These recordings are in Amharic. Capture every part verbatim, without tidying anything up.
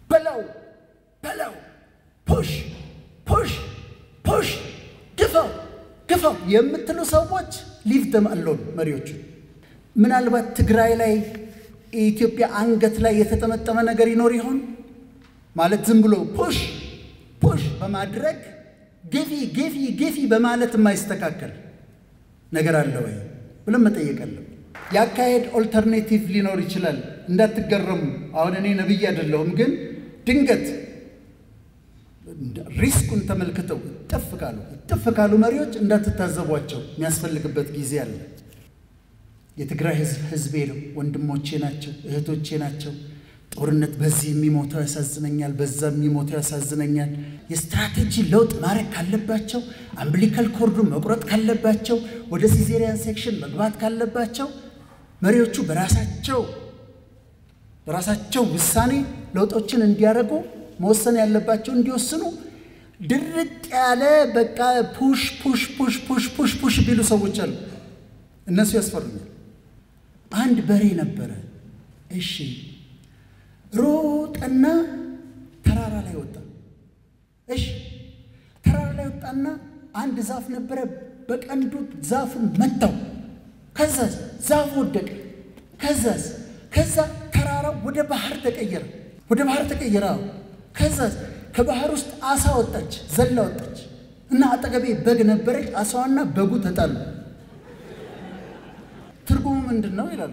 በለው በለው ፑሽ ፑሽ ፑሽ ግፋው ግፋው የምትሉ ሰዎች ሊቭ ደም አሎን መሪዎቹ ምናልባት ትግራይ ላይ ኢትዮጵያ አንገት ላይ የተጠመጠመ ነገር ይኖር ይሆን ማለት ዝም ብሎ ፑሽ ፑሽ በማድረግ ግፊ ግፊ ግፊ በማለት የማይስተካከል ነገር አለ ወይ ብለን መጠየቅ አለብን ያካሄድ ኦልተርኔቲቭ ሊኖር ይችላል እንዳትገረሙ አሁን እኔ ነብይ አይደለሁም ግን ድንገት ሪስኩን ተመልክተው ተፈካሉ ተፈካሉ መሪዎች እንዳትታዘቧቸው የሚያስፈልግበት ጊዜ አለ የትግራይ ህዝብ ህዝቤ ነው ወንድሞቼ ናቸው እህቶቼ ናቸው ጦርነት በዚህ የሚሞተው ያሳዝነኛል በዛ የሚሞተው ያሳዝነኛል የስትራቴጂ ለውጥ ማረክ ካለባቸው አምብሊካል ኮርዱ መቁረጥ ካለባቸው ወደ ሲዜሪያን ሴክሽን መግባት ካለባቸው መሪዎቹ በራሳቸው በራሳቸው ውሳኔ ለውጦችን እንዲያረጉ መወሰን ያለባቸው እንዲወስኑ ድርቅ ያለ በቃ ፑሽ ፑሽ ፑሽ ፑሽ ፑሽ ፑሽ ቢሉ ሰዎች አሉ እነሱ ያስፈሩኛል አንድ በሬ ነበረ እሺ ሮጠና ተራራ ላይ ወጣ እሺ ተራራ ላይ ወጣና አንድ ዛፍ ነበረ በቀንዱ ዛፉን መታው ከዛ ዛፉ ወደቀ ከዛ ከዛ ተራራው ወደ ባህር ተቀየረ ወደ ባህር ተቀየረ ከዛ ከባህር ውስጥ አሳ ወጣች ዘላ ወጣች እና አጠገቤ በግ ነበረች አሳዋና በጉ ተጣሉ ትርጉሙ ምንድነው ይላሉ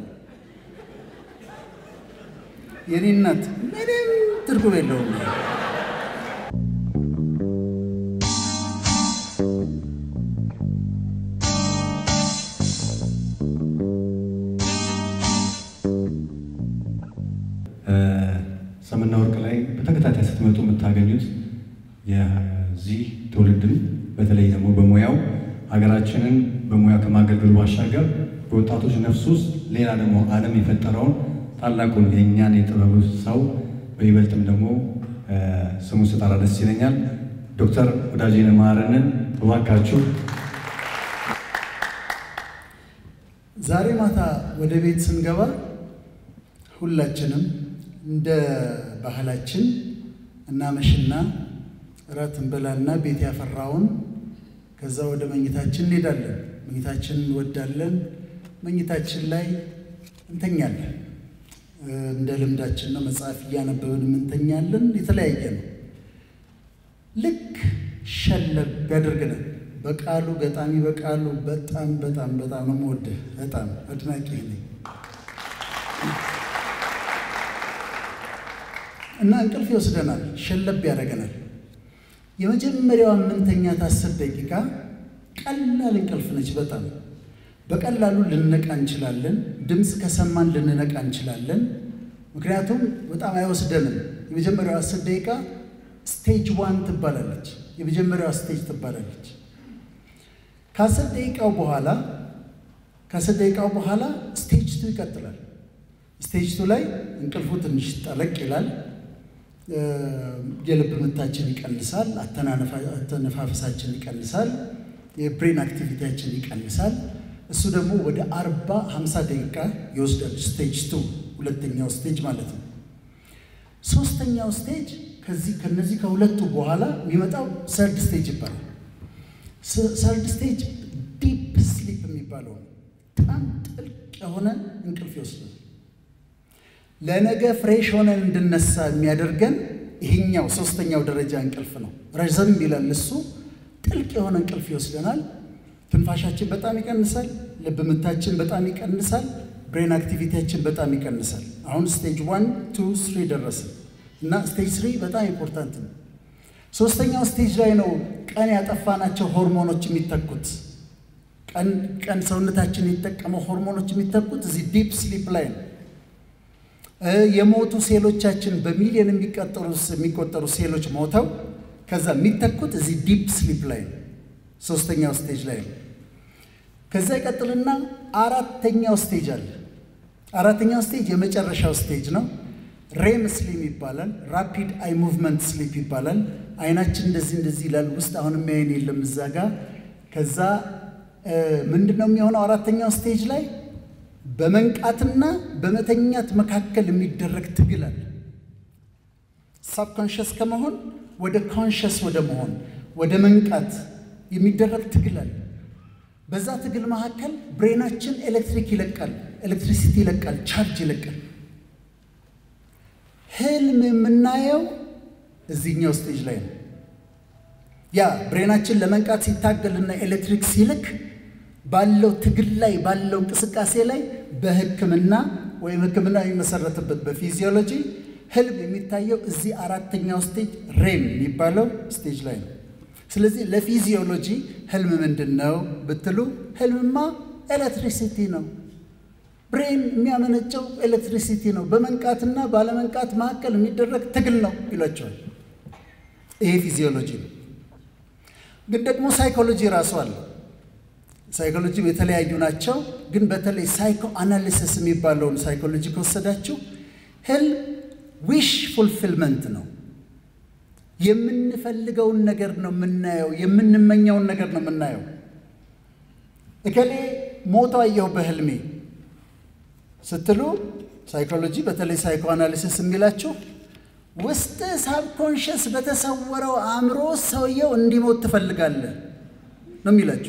የኔናት ምንም ትርጉም የለውም ሰምና ወርቅ ላይ በተከታታይ ስትመጡ የምታገኙት የዚህ ትውልድን በተለይ ደግሞ በሙያው ሀገራችንን በሙያ ከማገልገል ባሻገር በወጣቶች ነፍስ ውስጥ ሌላ ደግሞ ዓለም የፈጠረውን ታላቁን የኛን የጥበብ ሰው በይበልጥም ደግሞ ስሙ ስጠራ ደስ ይለኛል ዶክተር ወዳጄነ መሐረንን ተዋካችሁ ዛሬ ማታ ወደ ቤት ስንገባ ሁላችንም እንደ ባህላችን እና መሽና ራት እንበላና ቤት ያፈራውን ከዛ ወደ መኝታችን እንሄዳለን መኝታችን እንወዳለን መኝታችን ላይ እንተኛለን እንደ ልምዳችን ነው መጽሐፍ ያነበብን እንተኛለን የተለያየ ነው ልክ ሸለብ ያደርገናል በቃሉ ገጣሚ በቃሉ በጣም በጣም በጣም ነው ወደ በጣም አድናቂ ነኝ እና እንቅልፍ ይወስደናል ሸለብ ያደርገናል የመጀመሪያው ምንተኛት አስር ደቂቃ ቀላል እንቅልፍ ነች በጣም በቀላሉ ልንነቃ እንችላለን ድምጽ ከሰማን ልንነቃ እንችላለን ምክንያቱም በጣም አይወስደንም የመጀመሪያው አስር ደቂቃ ስቴጅ ዋን ትባላለች የመጀመሪያው ስቴጅ ትባላለች ከአስር ደቂቃው በኋላ ከአስር ደቂቃው በኋላ ስቴጅ ቱ ይቀጥላል ስቴጅ ቱ ላይ እንቅልፉ ትንሽ ጠለቅ ይላል የልብ ምታችን ይቀንሳል አተነፋፈሳችን ይቀንሳል የብሬን አክቲቪቲያችን ይቀንሳል እሱ ደግሞ ወደ አርባ ሃምሳ ደቂቃ ይወስዳል ስቴጅ ቱ ሁለተኛው ስቴጅ ማለት ነው ሶስተኛው ስቴጅ ከዚህ ከነዚህ ከሁለቱ በኋላ የሚመጣው ሰርድ ስቴጅ ይባላል ሰርድ ስቴጅ ዲፕ ስሊፕ የሚባለው በጣም ጥልቅ የሆነ እንቅልፍ ይወስዳል ለነገ ፍሬሽ ሆነን እንድነሳ የሚያደርገን ይሄኛው ሶስተኛው ደረጃ እንቅልፍ ነው ረዘም ይላል እሱ ጥልቅ የሆነ እንቅልፍ ይወስደናል ትንፋሻችን በጣም ይቀንሳል ልብ ምታችን በጣም ይቀንሳል ብሬን አክቲቪቲያችን በጣም ይቀንሳል አሁን ስቴጅ ዋን ቱ ስሪ ደረሰ እና ስቴጅ ስሪ በጣም ኢምፖርታንት ነው ሶስተኛው ስቴጅ ላይ ነው ቀን ያጠፋናቸው ሆርሞኖች የሚተኩት ቀን ቀን ሰውነታችን ይተቀመው ሆርሞኖች የሚተኩት እዚህ ዲፕ ስሊፕ ላይ ነው የሞቱ ሴሎቻችን በሚሊዮን የሚቆጠሩ የሚቆጠሩ ሴሎች ሞተው ከዛ የሚተኩት እዚህ ዲፕ ስሊፕ ላይ ነው ሶስተኛው ስቴጅ ላይ ነው ከዛ ይቀጥልና አራተኛው ስቴጅ አለ አራተኛው ስቴጅ የመጨረሻው ስቴጅ ነው ሬም ስሊፕ ይባላል ራፒድ አይ ሙቭመንት ስሊፕ ይባላል አይናችን እንደዚህ እንደዚህ ይላል ውስጥ አሁን የሚያየን የለም እዛ ጋር ከዛ ምንድነው የሚሆነው አራተኛው ስቴጅ ላይ በመንቃትና በመተኛት መካከል የሚደረግ ትግል አለ ሳብኮንሽስ ከመሆን ወደ ኮንሽስ ወደ መሆን ወደ መንቃት የሚደረግ ትግል አለ። በዛ ትግል መካከል ብሬናችን ኤሌክትሪክ ይለቃል፣ ኤሌክትሪሲቲ ይለቃል፣ ቻርጅ ይለቃል። ህልም የምናየው እዚህኛው ስቴጅ ላይ ነው። ያ ብሬናችን ለመንቃት ሲታገልና ኤሌክትሪክ ሲልክ ባለው ትግል ላይ ባለው እንቅስቃሴ ላይ በህክምና ወይም ህክምና የሚመሰረትበት በፊዚዮሎጂ ህልም የሚታየው እዚህ አራተኛው ስቴጅ ሬም የሚባለው ስቴጅ ላይ ነው። ስለዚህ ለፊዚዮሎጂ ህልም ምንድነው ብትሉ ህልምማ ኤሌክትሪሲቲ ነው። ብሬን የሚያመነጨው ኤሌክትሪሲቲ ነው። በመንቃትና ባለመንቃት መካከል የሚደረግ ትግል ነው ይላቸዋል። ይሄ ፊዚዮሎጂ ነው። ግን ደግሞ ሳይኮሎጂ ራሱ አለ። ሳይኮሎጂ የተለያዩ ናቸው። ግን በተለይ ሳይኮ አናሊሲስ የሚባለውን ሳይኮሎጂ ከወሰዳችሁ ህልም ዊሽ ፉልፊልመንት ነው። የምንፈልገውን ነገር ነው የምናየው፣ የምንመኘውን ነገር ነው የምናየው። እከሌ ሞቶ አየሁ በህልሜ ስትሉ ሳይኮሎጂ በተለይ ሳይኮ አናሊሲስ የሚላችሁ ውስጥ ሳብኮንሽስ በተሰወረው አእምሮ ሰውየው እንዲሞት ትፈልጋለህ ነው የሚላችሁ።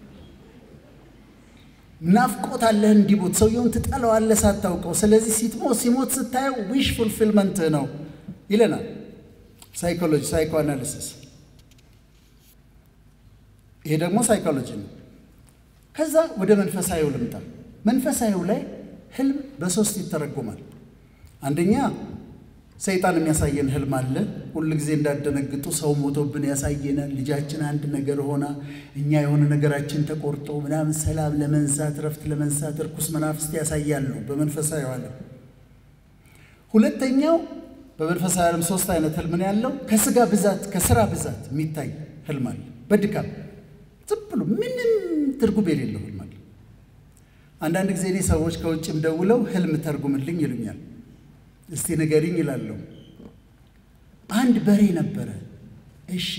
ናፍቆት አለህ እንዲሞት፣ ሰውየውን ትጠላዋለህ ሳታውቀው። ስለዚህ ሲሞት ሲሞት ስታየው ዊሽ ፉልፊልመንት ነው ይለናል ሳይኮሎጂ ሳይኮ አናሊሲስ። ይሄ ደግሞ ሳይኮሎጂ ነው። ከዛ ወደ መንፈሳዊው ልምጣ። መንፈሳዊው ላይ ህልም በሶስት ይተረጎማል። አንደኛ ሰይጣን የሚያሳየን ህልም አለ። ሁሉ ጊዜ እንዳደነግጡ ሰው ሞቶብን ያሳየናል። ልጃችን አንድ ነገር ሆና እኛ የሆነ ነገራችን ተቆርጦ ምናምን ሰላም ለመንሳት ረፍት ለመንሳት ርኩስ መናፍስት ያሳያሉ በመንፈሳዊ ዓለም። ሁለተኛው በመንፈሳዊ ዓለም ሶስት አይነት ህልም ነው ያለው። ከስጋ ብዛት ከስራ ብዛት የሚታይ ህልም አለ። በድካም ዝም ብሎ ምንም ትርጉም የሌለው ህልም አለ። አንዳንድ ጊዜ እኔ ሰዎች ከውጭም ደውለው ህልም ተርጉምልኝ ይሉኛል። እስቲ ንገሪኝ ይላሉ። አንድ በሬ ነበረ። እሺ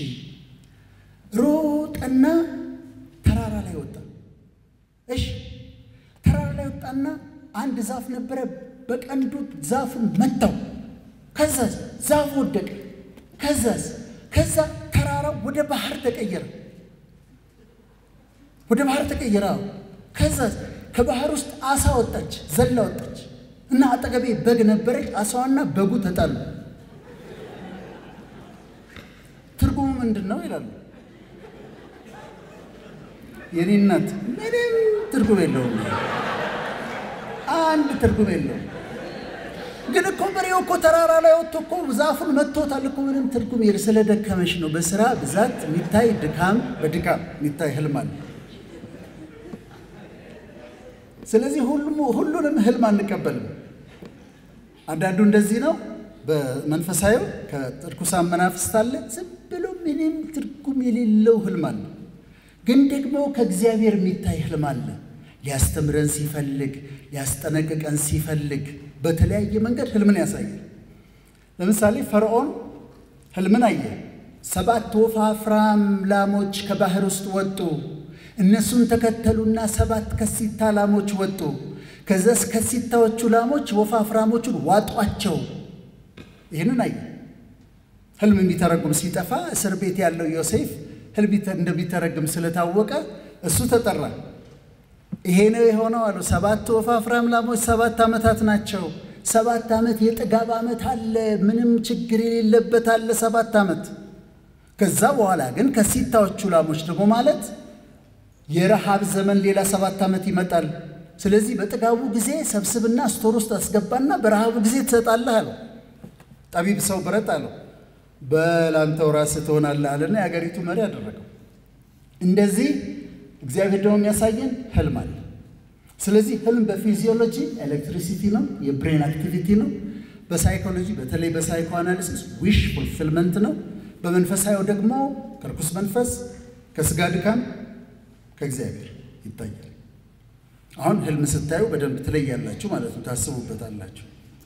ሮጠና ተራራ ላይ ወጣ። እሺ ተራራ ላይ ወጣና አንድ ዛፍ ነበረ። በቀንዱ ዛፉን መታው። ከዛ ዛፉ ወደቀ። ከዛ ከዛ ተራራው ወደ ባህር ተቀየረ። ወደ ባህር ተቀየረ። ከዛ ከባህር ውስጥ አሳ ወጣች፣ ዘላ ወጣች። እና አጠገቤ በግ ነበረች። አሳዋና በጉ ተጣሉ። ትርጉሙ ምንድነው ይላሉ። የኔ እናት ምንም ትርጉም የለውም። አንድ ትርጉም የለውም። ግን እኮ በሬው እኮ ተራራ ላይ ወጥቶ እኮ ዛፉን መጥቶታል እኮ። ምንም ትርጉም የለ። ስለደከመሽ ነው። በስራ ብዛት የሚታይ ድካም፣ በድካም የሚታይ ህልም አለ። ስለዚህ ሁሉም ሁሉንም ህልም አንቀበልም። አንዳንዱ እንደዚህ ነው። በመንፈሳዊው ከርኩሳን መናፍስት አለ ዝም ብሎ ምንም ትርጉም የሌለው ህልም አለ። ግን ደግሞ ከእግዚአብሔር የሚታይ ህልም አለ። ሊያስተምረን ሲፈልግ፣ ሊያስጠነቅቀን ሲፈልግ በተለያየ መንገድ ህልምን ያሳያል። ለምሳሌ ፈርዖን ህልምን አየ። ሰባት ወፋፍራም ላሞች ከባህር ውስጥ ወጡ። እነሱን ተከተሉና ሰባት ከሲታ ላሞች ወጡ። ከዛስ ከሲታዎቹ ላሞች ወፋፍራሞቹን ዋጧቸው። ይሄንን አየ። ህልም የሚተረጉም ሲጠፋ እስር ቤት ያለው ዮሴፍ ህልም እንደሚተረጉም ስለታወቀ እሱ ተጠራ። ይሄ ነው የሆነው አሉ። ሰባት ወፋፍራም ላሞች ሰባት ዓመታት ናቸው። ሰባት ዓመት የጥጋብ ዓመት አለ፣ ምንም ችግር የሌለበት አለ ሰባት ዓመት። ከዛ በኋላ ግን ከሲታዎቹ ላሞች ደግሞ ማለት የረሃብ ዘመን ሌላ ሰባት ዓመት ይመጣል። ስለዚህ በጥጋቡ ጊዜ ሰብስብና ስቶር ውስጥ አስገባና በረሃቡ ጊዜ ትሰጣለህ አለው። ጠቢብ ሰው ብረት አለው። በላንተው ራስህ ትሆናለህ አለና የአገሪቱ መሪ አደረገው። እንደዚህ እግዚአብሔር ደግሞ የሚያሳየን ህልም አለ። ስለዚህ ህልም በፊዚዮሎጂ ኤሌክትሪሲቲ ነው፣ የብሬን አክቲቪቲ ነው። በሳይኮሎጂ በተለይ በሳይኮ አናሊሲስ ዊሽ ፉልፊልመንት ነው። በመንፈሳዊ ደግሞ ከርኩስ መንፈስ፣ ከስጋ ድካም፣ ከእግዚአብሔር ይታያል። አሁን ህልም ስታዩ በደንብ ትለያላችሁ ማለት ነው፣ ታስቡበታላችሁ።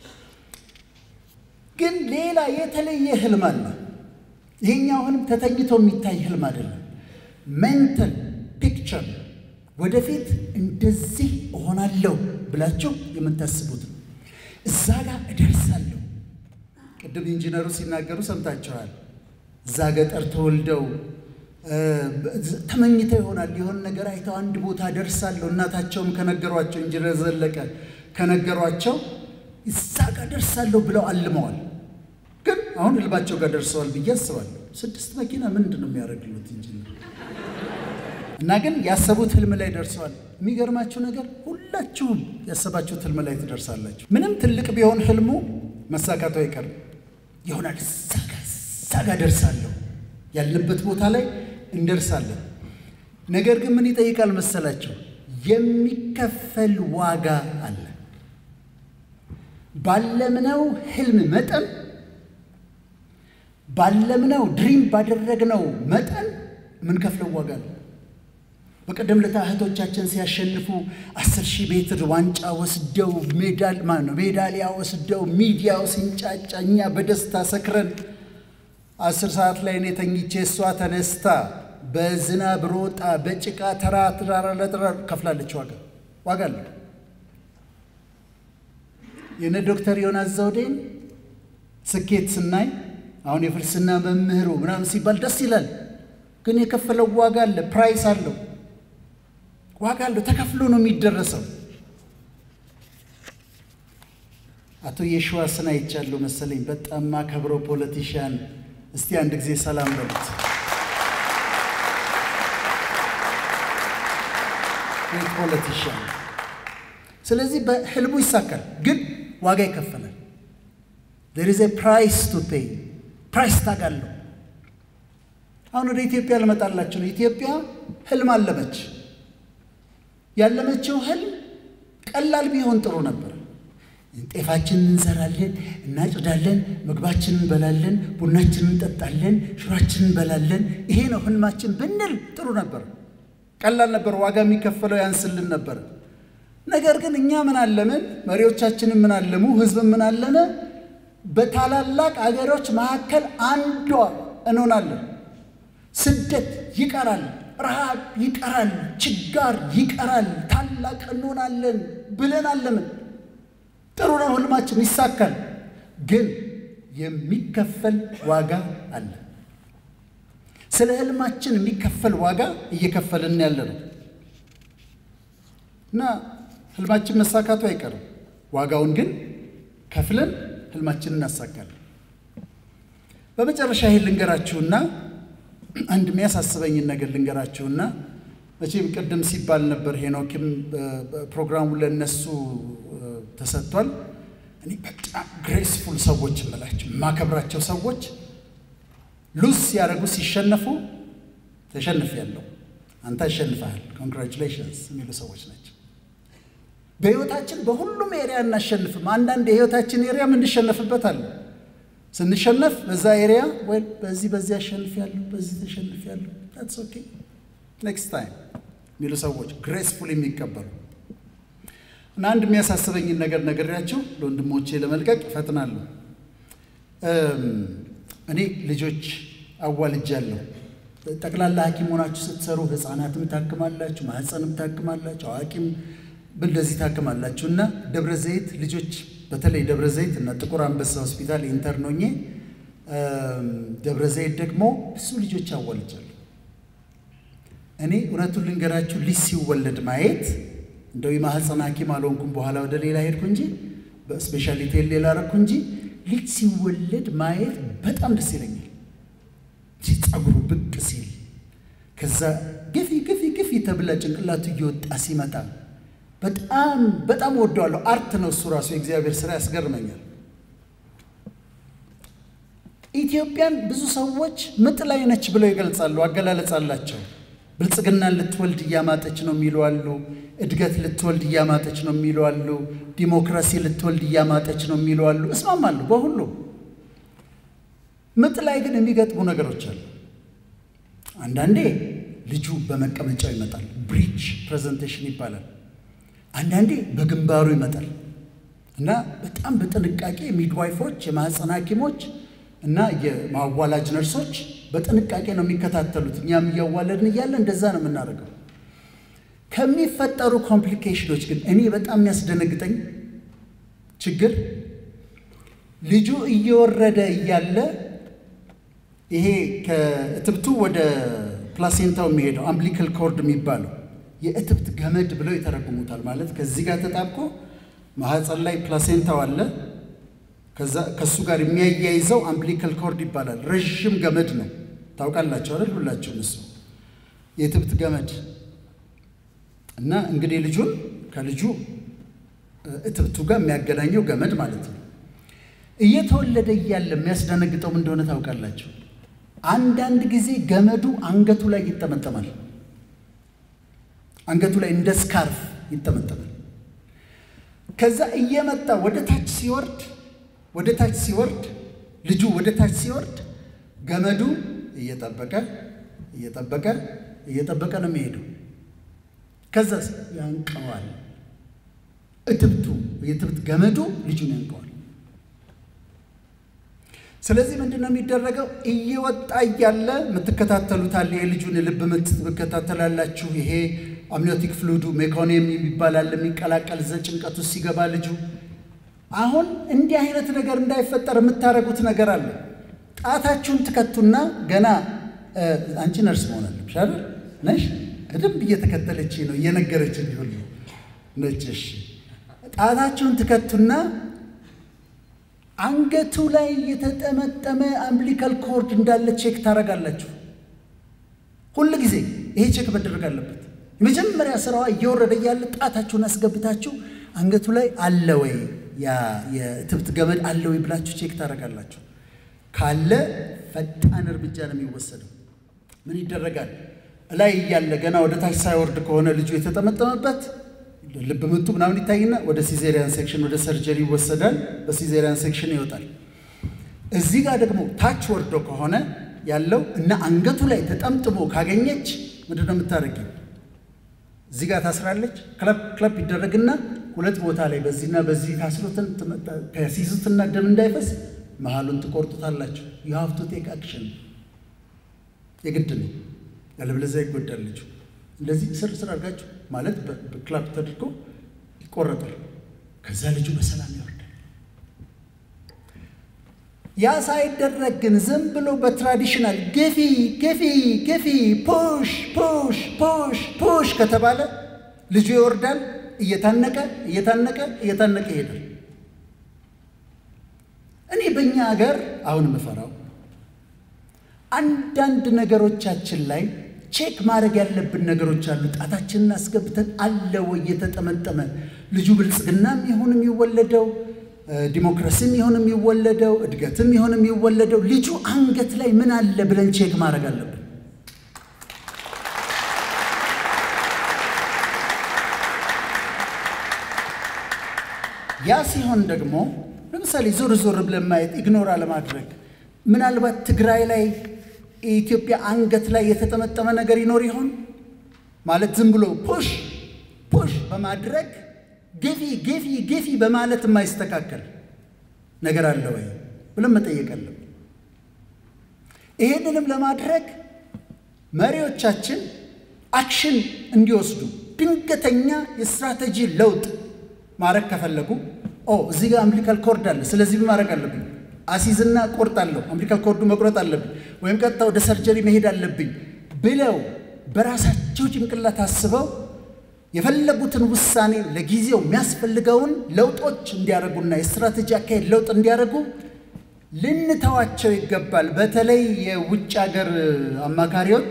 ግን ሌላ የተለየ ህልም አለ። ይሄኛው ህልም ተተኝቶ የሚታይ ህልም አይደለም። ሜንታል ፒክቸር፣ ወደፊት እንደዚህ እሆናለሁ ብላችሁ የምታስቡት ነው። እዛ ጋር እደርሳለሁ። ቅድም ኢንጂነሩ ሲናገሩ ሰምታችኋል እዛ ገጠር ተወልደው ተመኝተው ይሆናል የሆነ ነገር አይተው አንድ ቦታ ደርሳለሁ እናታቸውም ከነገሯቸው ኢንጂነር ዘለቀ ከነገሯቸው እዛ ጋር ደርሳለሁ ብለው አልመዋል ግን አሁን ልባቸው ጋር ደርሰዋል ብዬ አስባለሁ ስድስት መኪና ምንድነው የሚያደርግሉት ኢንጂነር እና ግን ያሰቡት ህልም ላይ ደርሰዋል የሚገርማችሁ ነገር ሁላችሁም ያሰባችሁት ህልም ላይ ትደርሳላችሁ ምንም ትልቅ ቢሆን ህልሙ መሳካቱ አይቀርም ይሆናል እዛ ጋር ደርሳለሁ ያለበት ቦታ ላይ እንደርሳለን ነገር ግን ምን ይጠይቃል መሰላችሁ የሚከፈል ዋጋ አለ ባለምነው ህልም መጠን ባለምነው ድሪም ባደረግነው መጠን ምን ከፍለው ዋጋ አለ በቀደም ለታህቶቻችን ሲያሸንፉ አስር ሺህ ሜትር ዋንጫ ወስደው ሜዳል ማን ነው ሜዳሊያ ወስደው ሚዲያው ሲንጫጫኛ በደስታ ሰክረን አስር ሰዓት ላይ እኔ ተኝቼ እሷ ተነስታ በዝናብ ሮጣ በጭቃ ተራ ተራ ለተራ ከፍላለች ዋጋ ዋጋ አለ የነ ዶክተር ዮናስ ዘውዴን ስኬት ስናይ አሁን የፍልስና መምህሩ ምናምን ሲባል ደስ ይላል ግን የከፈለው ዋጋ አለ ፕራይስ አለው ዋጋ አለው ተከፍሎ ነው የሚደረሰው አቶ የሽዋስን አይቻለሁ መሰለኝ በጣም ማከብረው ፖለቲሻን እስቲ አንድ ጊዜ ሰላም በሉት ፖለቲሻን ስለዚህ በህልሙ ይሳካል ግን ዋጋ ይከፈላል there is a price to pay price ታጋለው አሁን ወደ ኢትዮጵያ ለመጣላችሁ ነው ኢትዮጵያ ህልም አለመች ያለመችው ህልም ቀላል ቢሆን ጥሩ ነበር ጤፋችንን እንዘራለን እናጭዳለን ምግባችንን እንበላለን ቡናችንን እንጠጣለን ሽራችንን እንበላለን ይሄ ነው ህልማችን ብንል ጥሩ ነበር ቀላል ነበር ዋጋ የሚከፈለው ያንስልን ነበር ነገር ግን እኛ ምን አለምን መሪዎቻችንን ምን አለሙ ህዝብ ምን አለነ በታላላቅ አገሮች መካከል አንዷ እንሆናለን ስደት ይቀራል ረሃብ ይቀራል ችጋር ይቀራል ታላቅ እንሆናለን ብለን አለምን ጥሩ ነው ህልማችን ይሳካል ግን የሚከፈል ዋጋ አለ ስለ ህልማችን የሚከፈል ዋጋ እየከፈልን ያለነው እና ህልማችን መሳካቱ አይቀርም ዋጋውን ግን ከፍለን ህልማችንን እናሳካለን በመጨረሻ ይሄን ልንገራችሁና አንድ የሚያሳስበኝ ነገር ልንገራችሁና መቼም ቀደም ሲባል ነበር ሄኖክም ፕሮግራሙ ለነሱ ተሰጥቷል እኔ በጣም ግሬስፉል ሰዎች እምላችሁ ማከብራቸው ሰዎች ሉስ ያረጉ ሲሸነፉ ተሸንፍ ያለው አንተ አሸንፈሃል ኮንግራቹሌሽንስ የሚሉ ሰዎች ናቸው በህይወታችን በሁሉም ኤሪያ እናሸንፍም አንዳንድ የህይወታችን ኤሪያ ምን እንሸነፍበት አለ ስንሸነፍ በዛ ኤሪያ ወይ በዚህ በዚህ አሸንፍ ያለው በዚህ ተሸንፍ ያለው that's okay next time የሚሉ ሰዎች ግሬስፉል የሚቀበሉ እና አንድ የሚያሳስበኝ ነገር ነገርያችሁ ለወንድሞቼ ለመልቀቅ ፈጥናለሁ እኔ ልጆች አዋልጃለሁ ጠቅላላ ሐኪም ሆናችሁ ስትሰሩ ህፃናትም ታክማላችሁ ማህፀንም ታክማላችሁ አዋቂም በእንደዚህ ታክማላችሁና ደብረ ዘይት ልጆች በተለይ ደብረ ዘይት እና ጥቁር አንበሳ ሆስፒታል ኢንተርን ሆኜ ደብረ ዘይት ደግሞ ብዙ ልጆች አዋልጃለሁ እኔ እውነቱን ልንገራችሁ ልጅ ሲወለድ ማየት እንደው የማህፀን ሐኪም አልሆንኩም በኋላ ወደ ሌላ ሄድኩ እንጂ በስፔሻሊቲ ሌላ አረኩ እንጂ ልጅ ሲወለድ ማየት በጣም ደስ ይለኛል ሲጣጉሩ ብቅ ሲል ከዛ ግፊ ግፊ ግፊ ተብላ ጭንቅላቱ እየወጣ ሲመጣ በጣም በጣም ወደዋለሁ አርት ነው እሱ ራሱ የእግዚአብሔር ሥራ ያስገርመኛል ኢትዮጵያን ብዙ ሰዎች ምጥ ላይ ነች ብለው ይገልጻሉ አገላለጻላቸው ብልጽግናን ልትወልድ ያማጠች ነው የሚሉአሉ እድገት ልትወልድ ያማጠች ነው የሚሉአሉ ዲሞክራሲ ልትወልድ ያማጠች ነው የሚሉአሉ እስማማለሁ በሁሉ ምጥ ላይ ግን የሚገጥሙ ነገሮች አሉ አንዳንዴ ልጁ በመቀመጫው ይመጣል ብሪጅ ፕሬዘንቴሽን ይባላል አንዳንዴ በግንባሩ ይመጣል እና በጣም በጥንቃቄ ሚድዋይፎች የማህፀን ሐኪሞች እና የማዋላጅ ነርሶች በጥንቃቄ ነው የሚከታተሉት እኛም ያዋለድን ይያለ እንደዛ ነው የምናደርገው ከሚፈጠሩ ኮምፕሊኬሽኖች ግን እኔ በጣም የሚያስደነግጠኝ ችግር ልጁ እየወረደ እያለ ይሄ ከእትብቱ ወደ ፕላሴንታው የሚሄደው አምቢሊካል ኮርድ የሚባለው የእትብት ገመድ ብለው ይተረጉሙታል። ማለት ከዚህ ጋር ተጣብቆ ማህፀን ላይ ፕላሴንታው አለ። ከዛ ከሱ ጋር የሚያያይዘው አምቢሊካል ኮርድ ይባላል። ረጅም ገመድ ነው። ታውቃላችሁ አይደል? ሁላችሁም እሱ የእትብት ገመድ እና እንግዲህ ልጁን ከልጁ እትብቱ ጋር የሚያገናኘው ገመድ ማለት ነው። እየተወለደ እያለ የሚያስደነግጠው ምን እንደሆነ ታውቃላችሁ? አንዳንድ ጊዜ ገመዱ አንገቱ ላይ ይጠመጠማል። አንገቱ ላይ እንደ ስካርፍ ይጠመጠማል። ከዛ እየመጣ ወደ ታች ሲወርድ ወደ ታች ሲወርድ ልጁ ወደ ታች ሲወርድ ገመዱ እየጠበቀ እየጠበቀ እየጠበቀ ነው የሚሄደው። ከዛስ ያንቀዋል። እትብቱ የእትብት ገመዱ ልጁን ያንቀዋል። ስለዚህ ምንድነው የሚደረገው? እየወጣ እያለ የምትከታተሉት አለ። የልጁን ልብ ምት ትከታተላላችሁ። ይሄ አምኒዮቲክ ፍሉዱ ሜኮኒየም የሚባል የሚቀላቀል ዘ ጭንቀቱ ሲገባ ልጁ አሁን እንዲህ አይነት ነገር እንዳይፈጠር የምታረጉት ነገር አለ። ጣታችሁን ትከቱና ገና አንቺ ነርስ መሆን አለብሽ አይደል? ነሽ እድም እየተከተለች ነው እየነገረች ይሁን ነጭሽ። ጣታችሁን ትከቱና አንገቱ ላይ የተጠመጠመ አምቢሊካል ኮርድ እንዳለ ቼክ ታረጋላችሁ። ሁሉ ጊዜ ይሄ ቼክ መደረግ አለበት። የመጀመሪያ ስራዋ እየወረደ ያለ ጣታችሁን አስገብታችሁ አንገቱ ላይ አለ ወይ ያ የእትብት ገመድ አለ ወይ ብላችሁ ቼክ ታረጋላችሁ። ካለ ፈጣን እርምጃ ነው የሚወሰደው። ምን ይደረጋል? ላይ ያለ ገና ወደ ታች ሳይወርድ ከሆነ ልጁ የተጠመጠመበት ልብ ምቱ ምናምን ይታይና ወደ ሲዜሪያን ሴክሽን ወደ ሰርጀሪ ይወሰዳል። በሲዜሪያን ሴክሽን ይወጣል። እዚህ ጋር ደግሞ ታች ወርዶ ከሆነ ያለው እና አንገቱ ላይ ተጠምጥሞ ካገኘች ምንድነው የምታረጊው? እዚህ ጋር ታስራለች። ክለብ ክለብ ይደረግና ሁለት ቦታ ላይ በዚህና በዚህ ታስሩትን ከሲዙትና ደም እንዳይፈስ መሃሉን ትቆርጡታላችሁ። you have to take action የግድ ነው። ያለበለዚያ ይጎዳል ልጁ። እንደዚህ ስር ስር አድርጋችሁ ማለት በክላፕ ተደርጎ ይቆረጣል። ከዛ ልጁ በሰላም ይወርዳል። ያ ሳይደረግ ግን ዝም ብሎ በትራዲሽናል ገፊ ገፊ ገፊ ፑሽ ፑሽ ፑሽ ፑሽ ከተባለ ልጁ ይወርዳል። እየታነቀ እየታነቀ እየታነቀ ይሄዳል። እኔ በእኛ ሀገር አሁን መፈራው አንዳንድ ነገሮቻችን ላይ ቼክ ማድረግ ያለብን ነገሮች አሉ። ጣታችንን አስገብተን አለ ወይ የተጠመጠመ ልጁ ብልጽግናም ይሁን የሚወለደው ዲሞክራሲም ይሁን የሚወለደው እድገትም ይሁን የሚወለደው ልጁ አንገት ላይ ምን አለ ብለን ቼክ ማድረግ አለብን። ያ ሲሆን ደግሞ ለምሳሌ ዞር ዞር ብለን ማየት ኢግኖር አለማድረግ ምናልባት ትግራይ ላይ ኢትዮጵያ አንገት ላይ የተጠመጠመ ነገር ይኖር ይሆን ማለት ዝም ብሎ ፑሽ ፑሽ በማድረግ ገፊ ገፊ ገፊ በማለት የማይስተካከል ነገር አለ ወይ ብለን መጠየቅ አለብን። ይሄንንም ለማድረግ መሪዎቻችን አክሽን እንዲወስዱ ድንገተኛ የስትራቴጂ ለውጥ ማረግ ከፈለጉ ኦ እዚህ ጋር አምቢሊካል ኮርድ አለ ስለዚህ ማረግ አለብኝ አሲዝና ቆርጣለሁ አምቢሊካል ኮርዱ መቁረጥ አለብኝ ወይም ቀጥታ ወደ ሰርጀሪ መሄድ አለብኝ ብለው በራሳቸው ጭንቅላት አስበው የፈለጉትን ውሳኔ ለጊዜው የሚያስፈልገውን ለውጦች እንዲያረጉና የስትራቴጂ አካሄድ ለውጥ እንዲያረጉ ልንተዋቸው ይገባል። በተለይ የውጭ ሀገር አማካሪዎች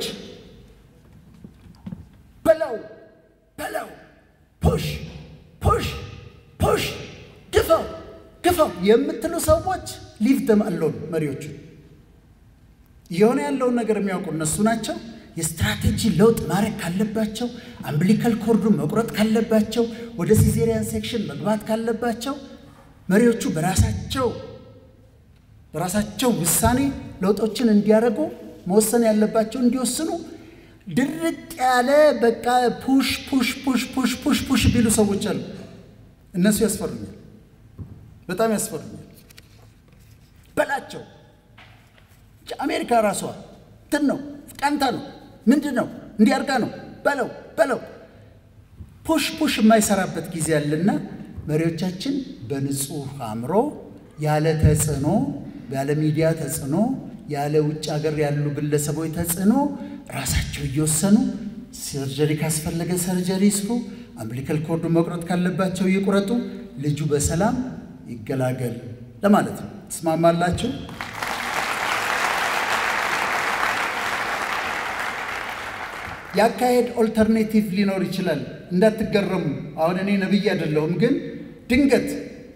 በለው በለው ፑሽ ፑሽ ፑሽ ግፋው ግፋው የምትሉ ሰዎች ሊቭ ደም አሎን መሪዎቹ የሆነ ያለውን ነገር የሚያውቁ እነሱ ናቸው። የስትራቴጂ ለውጥ ማድረግ ካለባቸው አምቢሊካል ኮርዱ መቁረጥ ካለባቸው ወደ ሲዜሪያን ሴክሽን መግባት ካለባቸው መሪዎቹ በራሳቸው በራሳቸው ውሳኔ ለውጦችን እንዲያረጉ መወሰን ያለባቸው እንዲወስኑ ድርቅ ያለ በቃ ፑሽ ፑሽ ፑሽ ፑሽ ፑሽ ፑሽ ቢሉ ሰዎች አሉ። እነሱ ያስፈሩኛል፣ በጣም ያስፈሩኛል። በላቸው አሜሪካ ራሷ እንትን ነው ቀንታ ነው ምንድነው እንዲያርጋ ነው በለው በለው ፑሽ ፑሽ የማይሰራበት ጊዜ አለና መሪዎቻችን በንጹህ አምሮ ያለ ተጽዕኖ ያለ ሚዲያ ተጽዕኖ ያለ ውጭ ሀገር ያሉ ግለሰቦች ተጽዕኖ ራሳቸው እየወሰኑ ሰርጀሪ ካስፈለገ ሰርጀሪ ይስሩ፣ አምቢሊካል ኮርድ መቁረጥ ካለባቸው ይቁረጡ፣ ልጁ በሰላም ይገላገል ለማለት ነው። ተስማማላችሁ? ያካሄድ ኦልተርኔቲቭ ሊኖር ይችላል። እንዳትገረሙ። አሁን እኔ ነብይ አይደለሁም፣ ግን ድንገት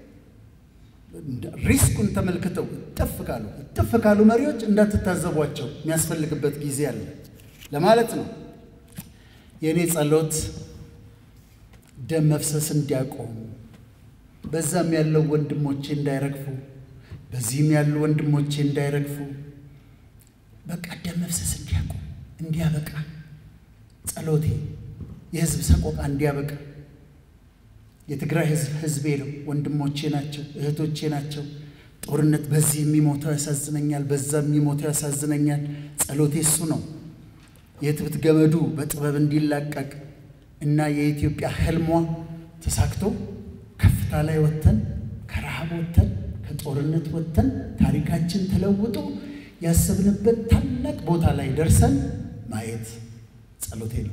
ሪስኩን ተመልክተው ጥፍ ካሉ ጥፍ ካሉ መሪዎች እንዳትታዘቧቸው የሚያስፈልግበት ጊዜ አለ ለማለት ነው። የኔ ጸሎት ደም መፍሰስ እንዲያቆም፣ በዛም ያለው ወንድሞቼ እንዳይረግፉ፣ በዚህም ያሉ ወንድሞቼ እንዳይረግፉ፣ በቃ ደም መፍሰስ እንዲያቆም እንዲያበቃ ጸሎቴ የህዝብ ሰቆቃ እንዲያበቃ። የትግራይ ህዝብ ህዝቤ ነው፣ ወንድሞቼ ናቸው፣ እህቶቼ ናቸው። ጦርነት በዚህ የሚሞተው ያሳዝነኛል፣ በዛም የሚሞተው ያሳዝነኛል። ጸሎቴ እሱ ነው። የትብት ገመዱ በጥበብ እንዲላቀቅ እና የኢትዮጵያ ህልሟ ተሳክቶ ከፍታ ላይ ወተን ከረሃብ ወተን ከጦርነት ወተን ታሪካችን ተለውጦ ያሰብንበት ታላቅ ቦታ ላይ ደርሰን ማየት ጸሎቴ ነው።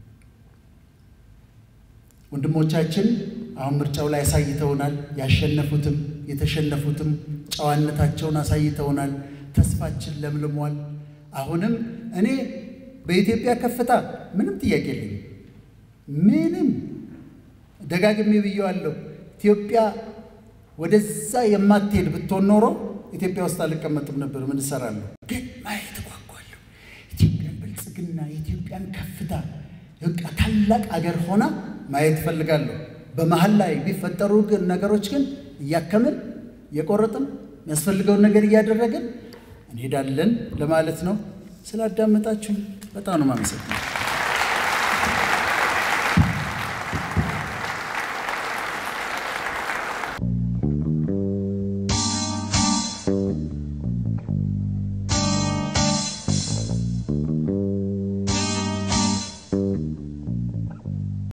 ወንድሞቻችን አሁን ምርጫው ላይ አሳይተውናል። ያሸነፉትም የተሸነፉትም ጨዋነታቸውን አሳይተውናል። ተስፋችን ለምልሟል። አሁንም እኔ በኢትዮጵያ ከፍታ ምንም ጥያቄ የለኝም። ምንም ደጋግሜ ብየዋለሁ። ኢትዮጵያ ወደዛ የማትሄድ ብትሆን ኖሮ ኢትዮጵያ ውስጥ አልቀመጥም ነበር። ምን እሰራለሁ? ግን ማየት ጓጓለሁ። ኢትዮጵያን ብልጽግና፣ የኢትዮጵያን ከፍታ በቃ ታላቅ አገር ሆና ማየት ፈልጋለሁ። በመሃል ላይ ቢፈጠሩ ግን ነገሮች ግን እያከምን እየቆረጥን የሚያስፈልገውን ነገር እያደረግን እንሄዳለን ለማለት ነው። ስላዳመጣችሁ በጣም ነው የማመሰግነው።